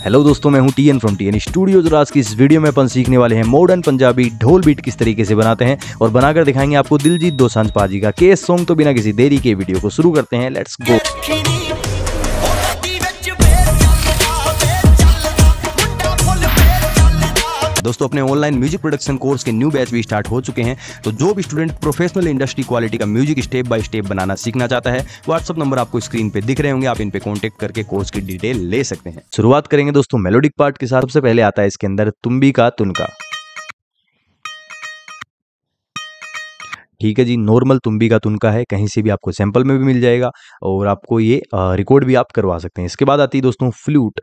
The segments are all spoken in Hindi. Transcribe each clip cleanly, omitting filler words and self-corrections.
हेलो दोस्तों, मैं हूं टीएन फ्रॉम टीएन स्टूडियोज और आज की इस वीडियो में अपन सीखने वाले हैं मॉडर्न पंजाबी ढोल बीट किस तरीके से बनाते हैं और बनाकर दिखाएंगे आपको दिलजीत दोसांझ पाजी का केस सॉन्ग। तो बिना किसी देरी के वीडियो को शुरू करते हैं, लेट्स गो। दोस्तों, अपने ऑनलाइन म्यूजिक प्रोडक्शन कोर्स के न्यू बैच भी स्टार्ट हो चुके हैं। तो जो भी स्टूडेंट प्रोफेशनल इंडस्ट्री क्वालिटी का म्यूजिक स्टेप बाय स्टेप बनाना सीखना चाहता है, व्हाट्सअप नंबर आपको स्क्रीन पे दिख रहे होंगे, आप इन पे कांटेक्ट करके कोर्स की डिटेल ले सकते हैं। शुरुआत करेंगे दोस्तों मेलोडिक पार्ट के साथ। सबसे पहले आता है इसके अंदर तुम्बी का तुनका। ठीक है जी, नॉर्मल तुम्बी का तुनका है, कहीं से भी आपको सैंपल में भी मिल जाएगा और आपको ये रिकॉर्ड भी आप करवा सकते हैं। इसके बाद आती है दोस्तों फ्लूट।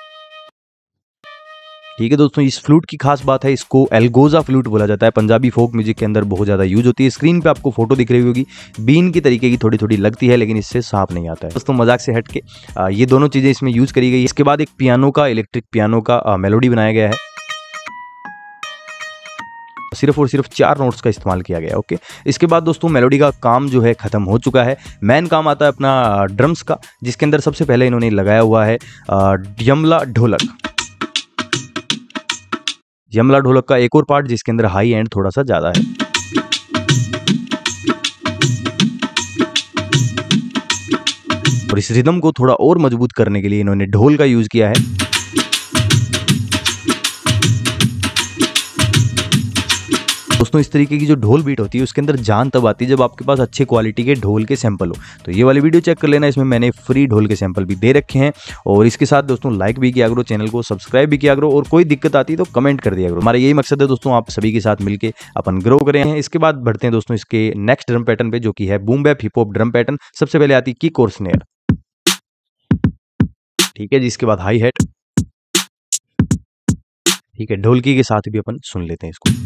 ठीक है दोस्तों, इस फ्लूट की खास बात है, इसको एल्गोजा फ्लूट बोला जाता है। पंजाबी फोक म्यूजिक के अंदर बहुत ज़्यादा यूज होती है। स्क्रीन पे आपको फोटो दिख रही होगी, बीन की तरीके की थोड़ी थोड़ी लगती है, लेकिन इससे साफ नहीं आता है। दोस्तों मजाक से हट के ये दोनों चीज़ें इसमें यूज करी गई है। इसके बाद एक पियानो का, इलेक्ट्रिक पियानो का मेलोडी बनाया गया है। सिर्फ और सिर्फ 4 नोट्स का इस्तेमाल किया गया। ओके, इसके बाद दोस्तों मेलोडी का काम जो है खत्म हो चुका है। मेन काम आता है अपना ड्रम्स का, जिसके अंदर सबसे पहले इन्होंने लगाया हुआ है यमला ढोलक। यमला ढोलक का एक और पार्ट जिसके अंदर हाई एंड थोड़ा सा ज्यादा है। और इस रिदम को थोड़ा और मजबूत करने के लिए इन्होंने ढोल का यूज किया है। दोस्तों इस तरीके की जो ढोल बीट होती है उसके अंदर जान तब आती है जब आपके पास अच्छे क्वालिटी के ढोल के सैंपल हो। तो ये वाली वीडियो चेक कर लेना, इसमें मैंने फ्री ढोल के सैंपल भी दे रखे हैं। और इसके साथ दोस्तों लाइक भी किया करो, चैनल को सब्सक्राइब भी किया करो, और कोई दिक्कत आती है तो कमेंट कर दिया करो। हमारा यही मकसद है दोस्तों, आप सभी के साथ मिलकर अपन ग्रो करें हैं। इसके बाद बढ़ते हैं दोस्तों इसके नेक्स्ट ड्रम पैटर्न पे, जो कि है boom bap hip hop drum pattern. सबसे पहले आती है किक और स्नेयर। ठीक है जी, इसके बाद हाई हैट। ठीक है, ढोलकी के साथ भी अपन सुन लेते हैं इसको।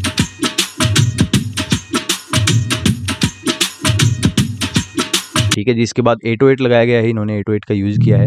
ठीक है जी, इसके बाद 808 लगाया गया है, इन्होंने 808 का यूज किया है।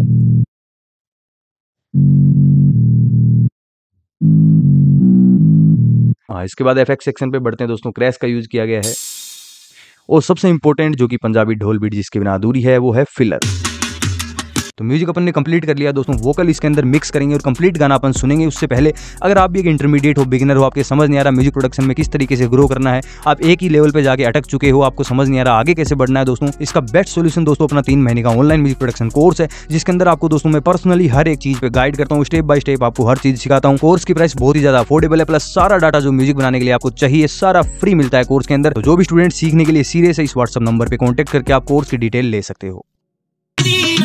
हाँ, इसके बाद एफएक्स सेक्शन पे बढ़ते हैं दोस्तों, क्रैश का यूज किया गया है। और सबसे इंपॉर्टेंट जो कि पंजाबी ढोल बीट जिसके बिना अधूरी है, वो है फिलर। तो म्यूजिक अपन ने कंप्लीट कर लिया दोस्तों, वोकल इसके अंदर मिक्स करेंगे और कंप्लीट गाना अपन सुनेंगे। उससे पहले अगर आप भी एक इंटरमीडिएट हो, बिगिनर हो, आपके समझ नहीं आ रहा म्यूजिक प्रोडक्शन में किस तरीके से ग्रो करना है, आप एक ही लेवल पे जाके अटक चुके हो, आपको समझ नहीं आ रहा आगे कैसे बढ़ना है दोस्तों, इसका बेस्ट सोल्यूशन दोस्तों अपना 3 महीने का ऑनलाइन म्यूजिक प्रोडक्शन कोर्स है, जिसके अंदर आपको दोस्तों मैं पर्सनली हर एक चीज पे गाइड करता हूँ, स्टेप बाय स्टेप आपको हर चीज सिखाता हूँ। कोर्स की प्राइस बहुत ही ज्यादा अफोर्डेबल है, प्लस सारा डाटा जो म्यूजिक बनाने के लिए आपको चाहिए सारा फ्री मिलता है कोर्स के अंदर। तो जो भी स्टूडेंट सीखने के लिए सीरियस है, इस व्हाट्सएप नंबर पे कॉन्टेक्ट करके आप कोर्स की डिटेल ले सकते हो।